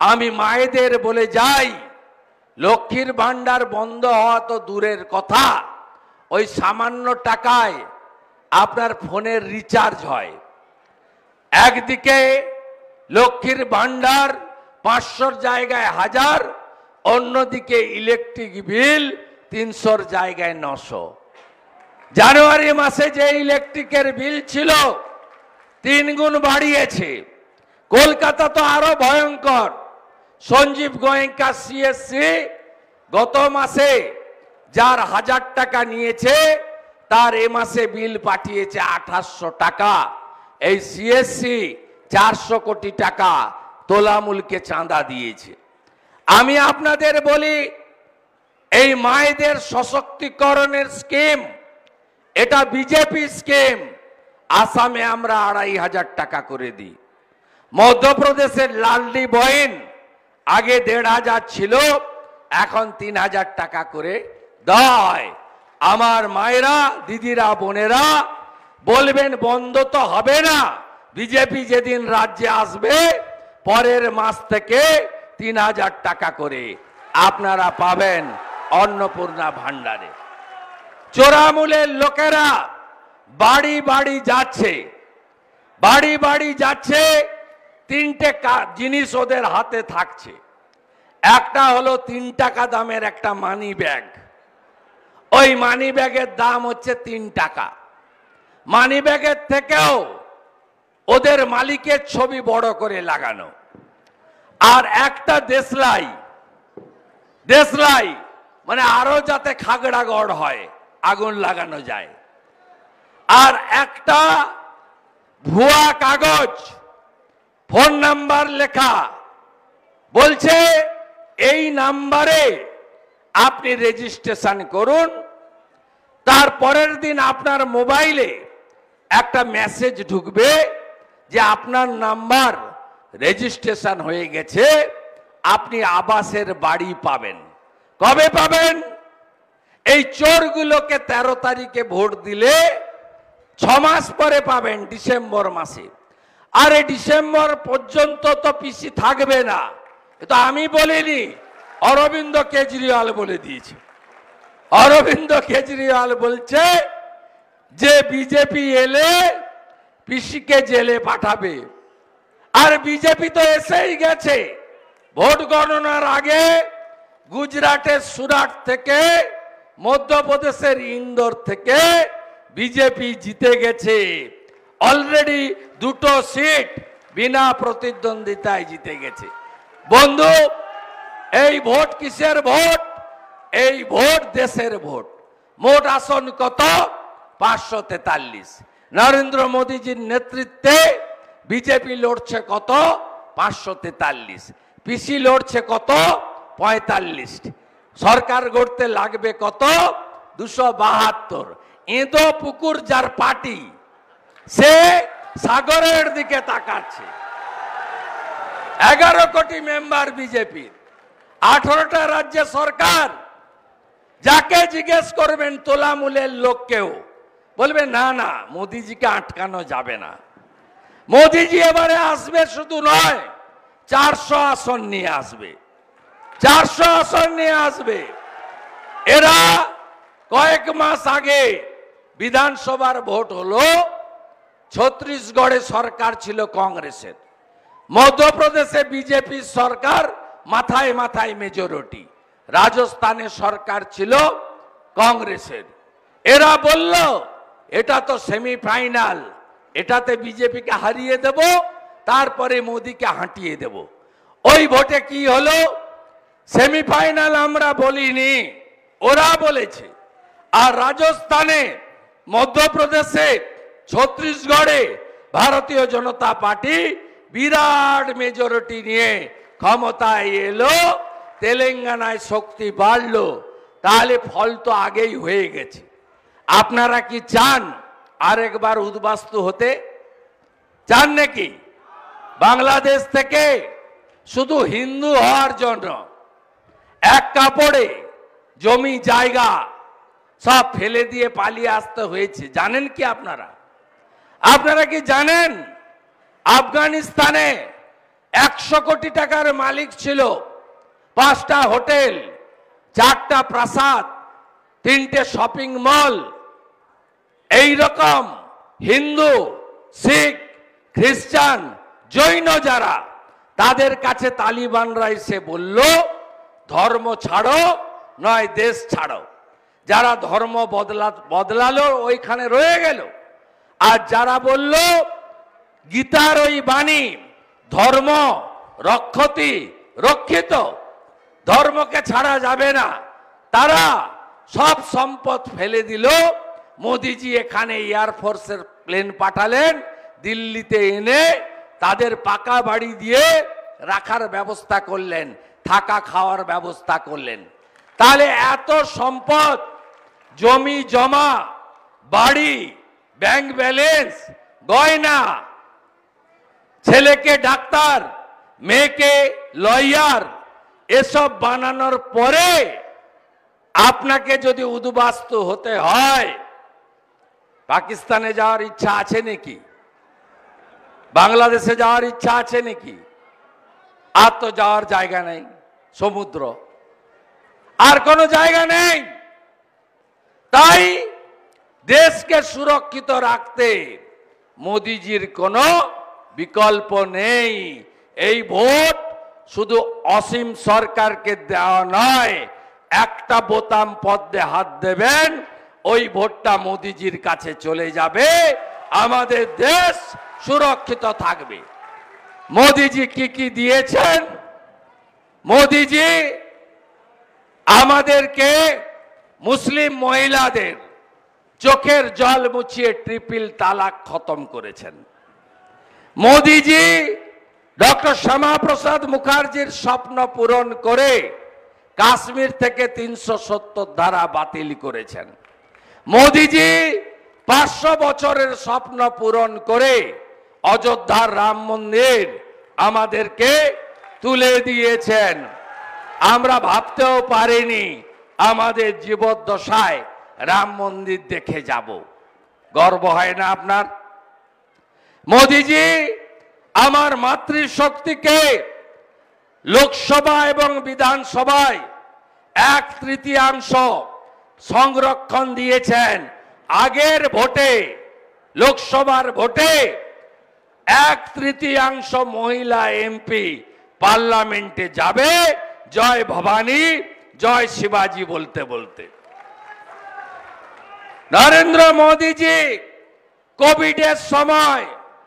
আমি মায়েদের বলে যাই, লক্ষ্মীর ভান্ডার বন্ধ হওয়া তো দূরের কথা, ওই সামান্য টাকায় আপনার ফোনের রিচার্জ হয়। একদিকে লক্ষ্মীর ভান্ডার 500 জায়গায় 1000, অন্যদিকে ইলেকট্রিক বিল 300 জায়গায় 900। জানুয়ারি মাসে যে ইলেকট্রিকের বিল ছিল 3 গুণ বাড়িয়েছে। কলকাতা তো আরো ভয়ঙ্কর। সঞ্জীব গোয়েঙ্কা সিএসসি গত মাসে যার 1000 টাকা নিয়েছে তার এ মাসে বিল পাঠিয়েছে 2800 টাকা। এই সিএসসি 400 কোটি টাকা তোলামূলকে চাঁদা দিয়েছে। আমি আপনাদের বলি, এই মায়েদের সশক্তিকরণের স্কিম এটা বিজেপি স্কিম। আসামে আমরা 2500 টাকা করে দিই। মধ্যপ্রদেশের লালডি বহিন আগে 1500 ছিল, এখন 3000 টাকা করে দেওয়া হয়। আমার মায়েরা, দিদিরা, বোনেরা বলবেন বন্ধ তো হবে না। বিজেপি যেদিন রাজ্যে আসবে পরের মাস থেকে 3000 টাকা করে আপনারা পাবেন অন্নপূর্ণা ভান্ডারে। চোরামূলের লোকেরা বাড়ি বাড়ি যাচ্ছে, বাড়ি বাড়ি যাচ্ছে। 3টে জিনিস ওদের হাতে থাকছে। একটা হলো 3 টাকা দামের একটা মানি ব্যাগ। ওই মানি ব্যাগের দাম হচ্ছে 3 টাকা। মানি ব্যাগের থেকেও ওদের মালিকের ছবি বড় করে লাগানো। আর একটা দেশলাই, দেশলাই মানে আরো যাতে খাগড়াগড় হয়, আগুন লাগানো যায়। আর একটা ভুয়া কাগজ, ফোন নাম্বার লেখা, বলছে এই নাম্বারে আপনি রেজিস্ট্রেশন করুন। তার পরের দিন আপনার মোবাইলে একটা মেসেজ ঢুকবে যে আপনার নাম্বার রেজিস্ট্রেশন হয়ে গেছে, আপনি আবাসের বাড়ি পাবেন। কবে পাবেন? এই চোরগুলোকে 13 তারিখে ভোট দিলে 6 মাস পরে পাবেন, ডিসেম্বর মাসে। আর এই ডিসেম্বর পর্যন্ত তো পিসি থাকবে না। তো আমি বলিনি, অরবিন্দ কেজরিওয়াল বলে দিয়েছে। অরবিন্দ কেজরিওয়াল বলছে যে বিজেপি এলে পিসিকে জেলে পাঠাবে। আর বিজেপি তো এসেই গেছে। ভোট গণনার আগে গুজরাটের সুরাট থেকে, মধ্যপ্রদেশের ইন্দোর থেকে বিজেপি জিতে গেছে। অলরেডি 2টো সিট বিনা প্রতিদ্বন্দ্বিতায় জিতে গেছে। বন্ধু, এই ভোট কিসের ভোট? এই ভোট দেশের ভোট। মোট আসন কত? 543। নরেন্দ্র মোদীজির নেতৃত্বে বিজেপি লড়ছে কত? 543। পিসি লড়ছে কত? 45। সরকার গড়তে লাগবে কত? 272। এঁদো পুকুর যার পার্টি, সে সাগরের দিকে তাকাচ্ছে। 11 কোটি মেম্বার বিজেপির, 18টা রাজ্যে সরকার। যাকে জিজ্ঞেস করবেন তোলামূলের লোককেও বলবে না না, মোদিজিকে আটকানো যাবে না। মোদিজি এবারে আসবে, শুধু নয় 400 আসন নিয়ে আসবে। 400 আসন নিয়ে আসবে। এরা কয়েক মাস আগে বিধানসভার ভোট হলো। ছত্তিশগড়ে সরকার ছিল কংগ্রেসের, মধ্যপ্রদেশে বিজেপির সরকার, মাথায় মাথায় মেজরিটি। রাজস্থানে সরকার ছিল কংগ্রেসের। এরা বলল এটা তো সেমিফাইনাল, এটাতে বিজেপিকে হারিয়ে দেব, তারপরে মোদিকে হাঁটিয়ে দেব। ওই ভোটে কি হলো? সেমিফাইনাল আমরা বলিনি, ওরা বলেছে। আর রাজস্থানে, মধ্যপ্রদেশে, ছত্তিশগড়ে ভারতীয় জনতা পার্টি বিরাট মেজরিটি নিয়ে ক্ষমতায় এলো। তেলেঙ্গানায় শক্তি বাড়লো। তাহলে ফল তো আগেই হয়ে গেছে। আপনারা কি চান আরেকবার উদ্বাস্তু হতে? চান নাকি? বাংলাদেশ থেকে শুধু হিন্দু হওয়ার জন্য এক কাপড়ে জমি জায়গা সব ফেলে দিয়ে পালিয়ে আসতে হয়েছে। জানেন কি আপনারা? আপনারা কি জানেন আফগানিস্তানে 100 কোটি টাকার মালিক ছিল, 5টা হোটেল, 4টা প্রাসাদ, 3টে শপিং মল। এই রকম হিন্দু, শিখ, খ্রিস্টান, জৈন যারা, তাদের কাছে তালিবানরা এসে বলল ধর্ম ছাড়ো নয় দেশ ছাড়ো। যারা ধর্ম বদলালো ওইখানে রয়ে গেল, আর যারা বলল গীতার ওই বাণী ধর্ম রক্ষতি রক্ষিত, ধর্মকে ছাড়া যাবে না, তারা সব সম্পদ ফেলে দিল। মোদিজি এখানে এয়ারফোর্সের প্লেন পাঠালেন, দিল্লিতে এনে তাদের পাকা বাড়ি দিয়ে রাখার ব্যবস্থা করলেন, থাকা খাওয়ার ব্যবস্থা করলেন। তাহলে এত সম্পদ, জমি জমা, বাড়ি, ব্যাংক ব্যালেন্স, গয়না, ছেলেকে ডাক্তার, মেয়েকে লয়ার, এসব বানানোর পরে আপনাকে যদি উদ্বাস্তু হতে হয়, পাকিস্তানে যাওয়ার ইচ্ছা আছে নাকি? বাংলাদেশে যাওয়ার ইচ্ছা আছে নাকি? আর তো যাওয়ার জায়গা নেই, সমুদ্র, আর কোনো জায়গা নেই। তাই দেশকে সুরক্ষিত রাখতে মোদিজির কোনো বিকল্প নেই। এই ভোট শুধু অসীম সরকারকে দেওয়া নয়, একটা বোতাম পদ্মে হাত দেবেন, ওই ভোটটা মোদিজির কাছে চলে যাবে, আমাদের দেশ সুরক্ষিত থাকবে। মোদিজি কি কি দিয়েছেন? মোদিজি আমাদেরকে মুসলিম মহিলাদের চোখের জল মুছিয়ে ট্রিপল তালাক খতম করেছেন। মোদিজি ডক্টর শ্যামাপ্রসাদ মুখার্জির স্বপ্ন পূরণ করে কাশ্মীর থেকে 370 ধারা বাতিল করেছেন। মোদিজি 500 বছরের স্বপ্ন পূরণ করে অযোধ্যার রাম মন্দির আমাদেরকে তুলে দিয়েছেন। আমরা ভাবতেও পারিনি আমাদের জীবদ্দশায় রাম মন্দির দেখে যাব। গর্ব হয় না আপনার? মোদিজি আমার মাতৃশক্তিকে লোকসভা এবং বিধানসভায় 1/3 সংরক্ষণ দিয়েছেন। আগের ভোটে, লোকসভার ভোটে 1/3 মহিলা এমপি পার্লামেন্টে যাবে জয় ভবানী জয় শিবাজি বলতে বলতে। নরেন্দ্র মোদীজি কোভিডের সময়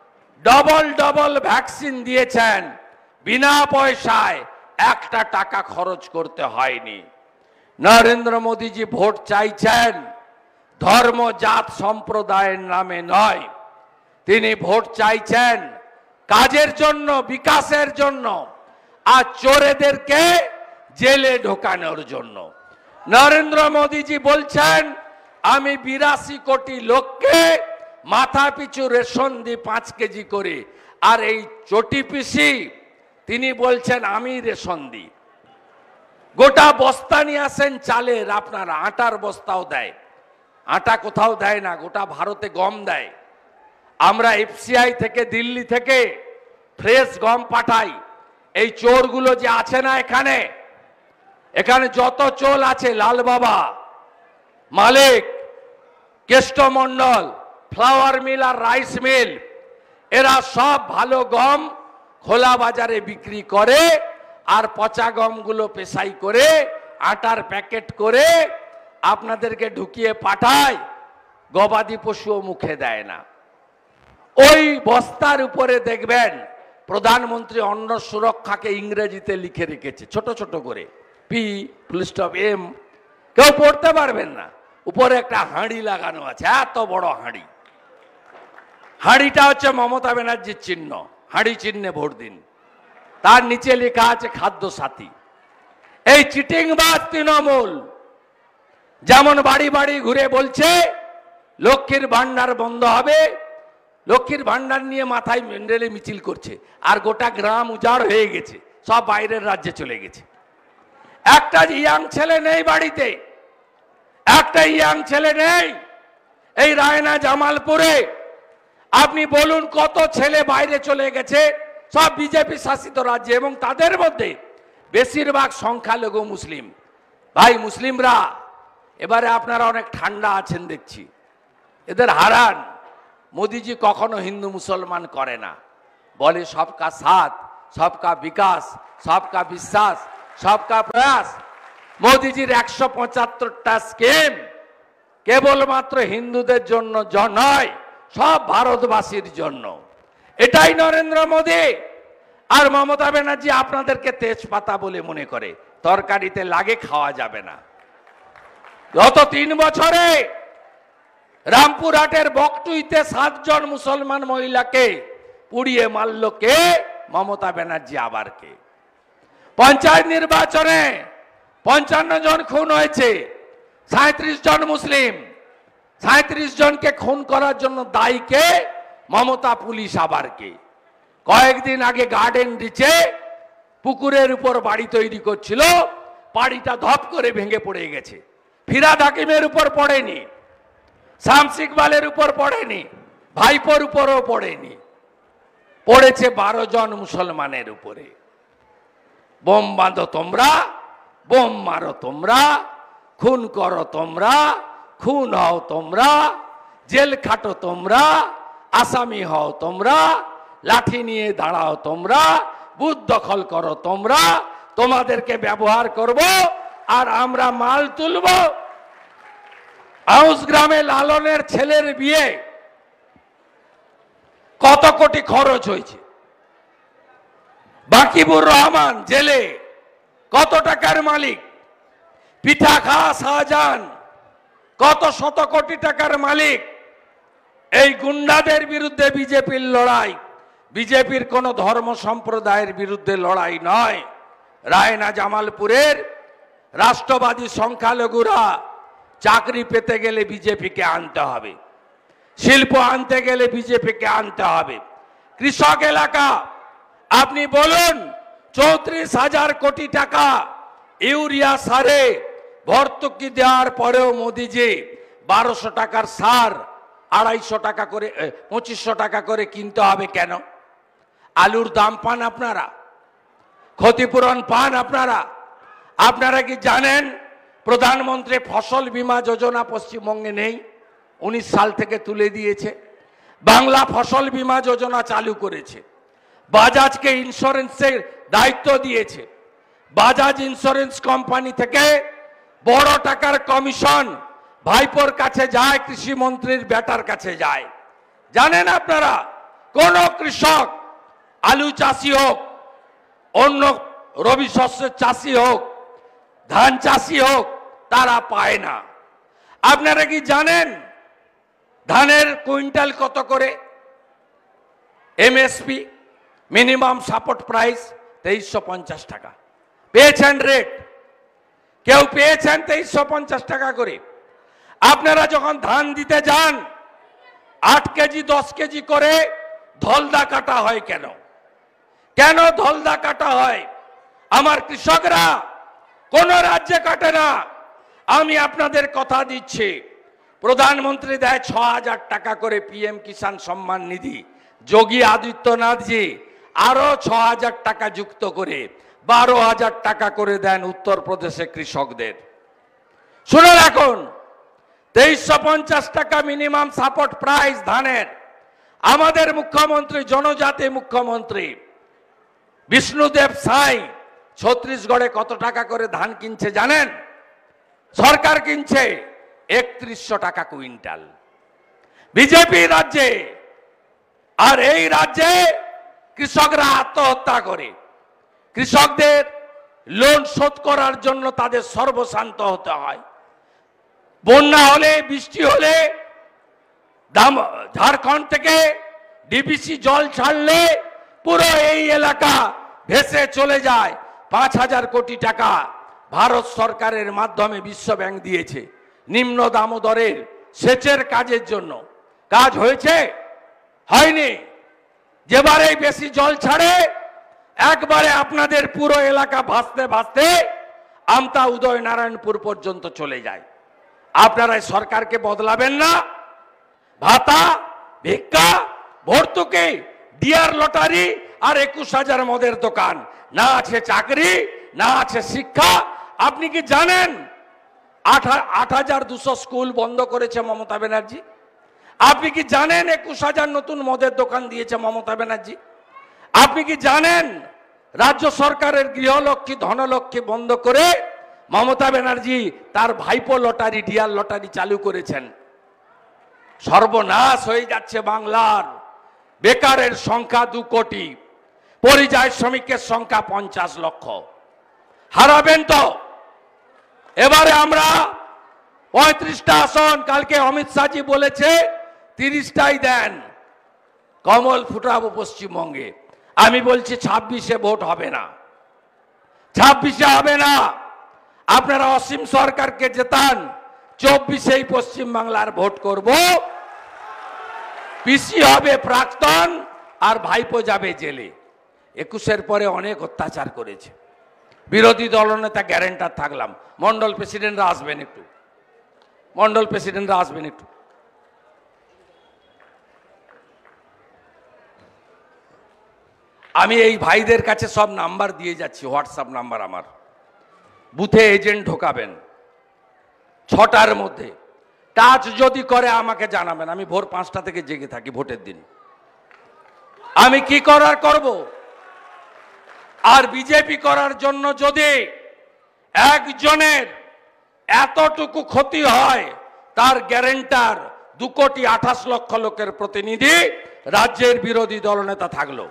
ডবল ভ্যাকসিন দিয়েছেন, বিনা পয়সায়, 1 টাকা খরচ করতে হয়নি। নরেন্দ্র মোদীজি ভোট চাইছেন ধর্ম জাত সম্প্রদায়ের নামে নয়, তিনি ভোট চাইছেন কাজের জন্য, বিকাশের জন্য, আর চোরেদেরকে জেলে ঢোকানোর জন্য। নরেন্দ্র মোদীজি বলছেন আমি 82 কোটি লোককে মাথা পিছু রেশন দিই 5 কেজি করে, আর এই চটি পিসি তিনি বলছেন আমি রেশন দিই। গোটা বস্তা নিয়ে আসেন চালের, আপনার আটার বস্তাও দেয়, আটা কোথাও দেয় না, গোটা ভারতে গম দেয়। আমরা এফসিআই থেকে, দিল্লি থেকে ফ্রেশ গম পাঠাই। এই চোরগুলো যে আছে না এখানে, এখানে যত চোর আছে, লাল বাবা, মালিক, কেষ্টমন্ডল, ফ্লাওয়ার মিল আর রাইস মিল, এরা সব ভালো গম খোলা বাজারে বিক্রি করে, আর পচা গমগুলো পেশাই করে আটার প্যাকেট করে আপনাদেরকে ঢুকিয়ে পাঠায়। গবাদি পশুও মুখে দেয় না। ওই বস্তার উপরে দেখবেন প্রধানমন্ত্রী অন্ন সুরক্ষাকে ইংরেজিতে লিখে রেখেছে ছোট ছোট করে, P.M। কেউ পড়তে পারবেন না। উপরে একটা হাঁড়ি লাগানো আছে, এত বড় হাঁড়ি। হাঁড়িটা হচ্ছে মমতা ব্যানার্জির চিহ্ন, হাঁড়ি চিহ্নে ভোট দিন। তার নিচে লেখা আছে খাদ্য সাথী। এই চিটিংবাজ তৃণমূল যেমন বাড়ি বাড়ি ঘুরে বলছে লক্ষ্মীর ভান্ডার বন্ধ হবে, লক্ষ্মীর ভান্ডার নিয়ে মাথায় মেন্ডেলে মিছিল করছে, আর গোটা গ্রাম উজাড় হয়ে গেছে, সব বাইরের রাজ্যে চলে গেছে। একটা ইয়াং ছেলে নেই বাড়িতে, একটা ইয়াং ছেলে নেই। এই রায়না জামালপুরে আপনি বলুন কত ছেলে বাইরে চলে গেছে, সব বিজেপি শাসিত রাজ্যে, এবং তাদের মধ্যে বেশিরভাগ সংখ্যালঘু মুসলিম। ভাই মুসলিমরা এবারে আপনারা অনেক ঠান্ডা আছেন দেখছি, এদের হারান। মোদিজি কখনো হিন্দু মুসলমান করে না, বলে সবকা সাথ, সবকা বিকাশ, সবকা বিশ্বাস, সবকা প্রয়াস। মোদিজির 175টা স্কিম কেবলমাত্র হিন্দুদের জন্য নয়, সব ভারতবাসীর জন্য। এটাই নরেন্দ্র মোদী। আর মমতা ব্যানার্জি আপনাদেরকে তেজপাতা বলে মনে করে, তরকারিতে লাগে, খাওয়া যাবে না। গত 3 বছরে রামপুরহাটের বকটুইতে 7 জন মুসলমান মহিলাকে পুড়িয়ে মারল কে? মমতা ব্যানার্জি। আবার কে? পঞ্চায়েত নির্বাচনে 55 জন খুন হয়েছে, 37 জন মুসলিম। 37 জনকে খুন করার জন্য দায়ী কে? মমতা। পুলিশ আবার কে? কয়েকদিন আগে গার্ডেন রিচে পুকুরের উপর বাড়ি তৈরি করছিল, বাড়িটা ধপ করে ভেঙে পড়ে গেছে। ফিরাদ হাকিমের উপর পড়েনি, শামস ইকবালের উপর পড়েনি, ভাইপোর উপরও পড়েনি, পড়েছে 12 জন মুসলমানের উপরে। বোম বাঁধো তোমরা, বোম মারো তোমরা, খুন করো তোমরা, খুন হও তোমরা, জেল খাটো তোমরা, আসামি হও তোমরা, লাঠি নিয়ে দাঁড়াও তোমরা, বুথ দখল করো তোমরা, তোমাদেরকে ব্যবহার করব আর আমরা মাল তুলব। আউস গ্রামে লালনের ছেলের বিয়ে কত কোটি খরচ হয়েছে। বাকিবুর রহমান জেলে কত টাকার মালিক। পিঠা খাওয়া শাহজাহান কত শত কোটি টাকার মালিক। এই গুন্ডাদের বিরুদ্ধে বিজেপির লড়াই, বিজেপির কোন ধর্ম সম্প্রদায়ের বিরুদ্ধে লড়াই নয়। রায়না জামালপুরের রাষ্ট্রবাদী সংখ্যালঘুরা চাকরি পেতে গেলে বিজেপিকে আনতে হবে, শিল্প আনতে গেলে বিজেপিকে আনতে হবে। কৃষক এলাকা আপনি বলুন, 34,000 কোটি টাকা ইউরিয়া সারে ভর্তুকি দেওয়ার পরেও মোদিজি 1200 টাকার সার 250 টাকা করে 2500 টাকা করে কিনতে হবে কেন? আলুর দাম পান আপনারা, ক্ষতিপূরণ পান আপনারা। আপনারা কি জানেন প্রধানমন্ত্রী ফসল বীমা যোজনা পশ্চিমবঙ্গে নেই? 19 সাল থেকে তুলে দিয়েছে। বাংলা ফসল বীমা যোজনা চালু করেছে। বাজাজকে ইন্স্যুরেন্সের দায়িত্ব দিয়েছে। বাজাজ ইন্স্যুরেন্স কোম্পানি থেকে বড় টাকার কমিশন ভাইপোর কাছে যায়, কৃষি মন্ত্রীর বেটার কাছে যায়। জানেন আপনারা, কোন কৃষক, আলু চাষি হোক, অন্য রবি শস্যের চাষি হোক, ধান চাষি হোক, তারা পায় না। আপনারা কি জানেন ধানের কুইন্টাল কত করে? এমএসপি মিনিমাম সাপোর্ট প্রাইস 2350 টাকা পেয়েছেন রেট। কেউ পেয়েছেন 2350 টাকা করে? আপনারা যখন ধান দিতে যান 8 কেজি 10 কেজি করে ধলদা কাটা হয় কেন? কেন ধলদা কাটা হয়? আমার কৃষকরা কোন রাজ্যে কাটে না। আমি আপনাদের কথা দিচ্ছি, প্রধানমন্ত্রী দেয় 6000 টাকা করে পিএম কিষাণ সম্মান নিধি। যোগী আদিত্যনাথজি আরো 6000 টাকা যুক্ত করে 12,000 টাকা করে দেন উত্তরপ্রদেশে কৃষকদের। শুনে রাখুন, 2350 টাকা মিনিমাম সাপোর্ট প্রাইস ধানের। আমাদের মুখ্যমন্ত্রী, জনজাতি মুখ্যমন্ত্রী বিষ্ণুদেব সাই ছত্তিশগড়ে কত টাকা করে ধান কিনছে জানেন? সরকার কিনছে 3100 টাকা কুইন্টাল বিজেপি রাজ্যে। আর এই রাজ্যে কৃষকরা আত্মহত্যা করে। কৃষকদের লোন শোধ করার জন্য তাদের সর্বশান্ত হতে হয়। বন্যা হলে, বৃষ্টি হলে, ঝাড়খণ্ড থেকে ডিবিসি জল ছাড়লে পুরো এই এলাকা ভেসে চলে যায়। 5000 কোটি টাকা ভারত সরকারের মাধ্যমে বিশ্ব ব্যাংক দিয়েছে নিম্ন দামোদরের সেচের কাজের জন্য। কাজ হয়েছে? হয়নি। যেবারে বেশি জল ছাড়ে একবারে আপনাদের পুরো এলাকা ভাসতে ভাসতে আমতা উদয় নারায়ণপুর পর্যন্ত চলে যায়। আপনারা সরকারকে বদলাবেন না? ভাতা, ভিক্ষা, ভর্তুকি, ডিয়ার লটারি আর 21,000 মদের দোকান, না আছে চাকরি, না আছে শিক্ষা। আপনি কি জানেন 8,200 স্কুল বন্ধ করেছে মমতা ব্যানার্জি? আপনি কি জানেন 21,000 নতুন মদের দোকান দিয়েছে মমতা ব্যানার্জি? আপনি কি জানেন রাজ্য সরকারের গৃহলক্ষ্মী ধনলক্ষ্মী বন্ধ করে মমতা ব্যানার্জি তার ভাইপো লটারি, ডিয়ার লটারি চালু করেছেন? সর্বনাশ হয়ে যাচ্ছে বাংলার। বেকারের সংখ্যা 2 কোটি, পরিযায়ী শ্রমিকের সংখ্যা 50 লক্ষ। হারাবেন তো। এবারে আমরা 35টা আসন, কালকে অমিত শাহজি বলেছে 30টাই দেন, কমল ফুটাবো পশ্চিমবঙ্গে। আমি বলছি 26-এ ভোট হবে না, 26-এ হবে না। আপনারা অসীম সরকারকে জেতান, 24-এই পশ্চিমবাংলার ভোট করব। পিসি হবে প্রাক্তন, আর ভাইপো যাবে জেলে। 21-এর পরে অনেক অত্যাচার করেছে। বিরোধী দলনেতা গ্যারেন্টার থাকলাম। মন্ডল প্রেসিডেন্টরা আসবেন একটু, মন্ডল প্রেসিডেন্টরা আসবেন একটু। আমি এই ভাইদের কাছে সব নাম্বার দিয়ে যাচ্ছি, হোয়াটসঅ্যাপ নাম্বার আমার। বুথে এজেন্ট ঢোকাবেন 6টার মধ্যে। টাচ যদি করে আমাকে জানাবেন। আমি ভোর 5টা থেকে জেগে থাকি ভোটের দিন। আমি কি করার করব। আর বিজেপি করার জন্য যদি একজনের এতটুকু ক্ষতি হয়, তার গ্যারেন্টার 2,28,00,000 লোকের প্রতিনিধি রাজ্যের বিরোধী দলনেতা থাকলো।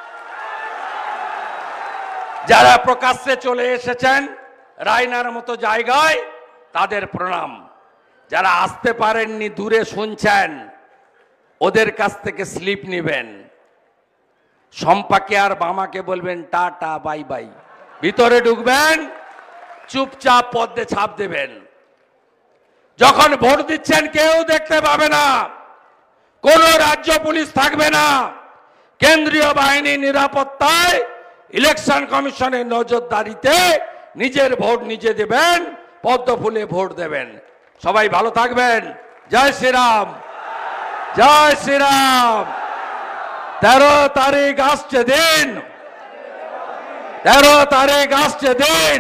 যারা প্রকাশ্যে চলে এসেছেন রায়নার মতো জায়গায়, তাদের প্রণাম। যারা আসতে পারেননি, দূরে শুনছেন, ওদের কাছ থেকে স্লিপ নেবেন। সম্পাকে আর বামাকে বলবেন টাটা বাই বাই। ভিতরে ঢুকবেন, চুপচাপ পদ্মে ছাপ দেবেন। যখন ভোট দিচ্ছেন কেউ দেখতে পাবে না, কোন রাজ্য পুলিশ থাকবে না, কেন্দ্রীয় বাহিনী নিরাপত্তায়, ইলেকশন কমিশনের নজরদারিতে নিজের ভোট নিজে দেবেন, পদ্ম ফুলে ভোট দেবেন। সবাই ভালো থাকবেন। জয় শ্রীরাম, জয় শ্রীরাম। 13 তারিখ আসছে দিন, 13 তারিখ আসছে দিন।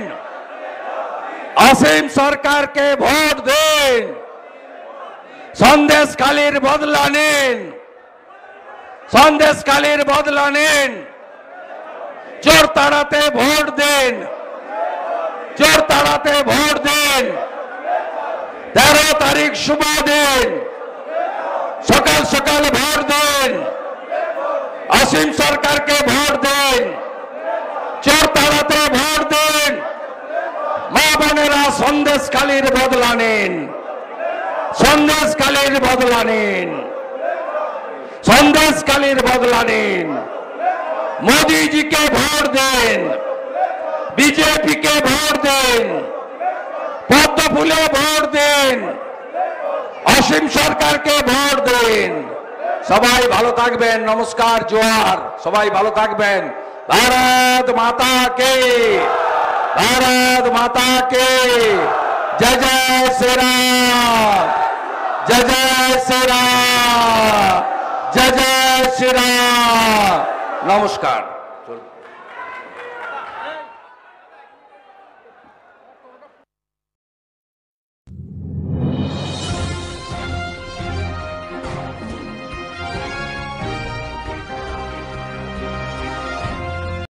অসীম সরকারকে ভোট দিন, সন্দেশখালীর বদলা নিন, সন্দেশখালীর বদলা নিন। চোর তাড়াতে ভোট দিন, চোর তাড়াতে ভোট দিন। 13 তারিখ শুভ দিন, সকাল সকাল ভোট দিন। অসীম সরকারকে ভোট দিন, চোর তাড়াতে ভোট দিন। মা বোনেরা সন্দেশখালীর বদলা নিন, সন্দেশখালীর বদলা নিন, সন্দেশখালীর বদলা নিন। মোদীজিকে ভোট দিন, বিজেপিকে ভোট দিন, পদ্ম ফুলে ভোট দিন, অসীম সরকারকে ভোট দিন। সবাই ভালো থাকবেন। নমস্কার, জোহার। সবাই ভালো থাকবেন। ভারত মাতা কে, भारत माता के जय जय श्री राम, जय जय श्री राम, जय जय श्री राम। नमस्कार।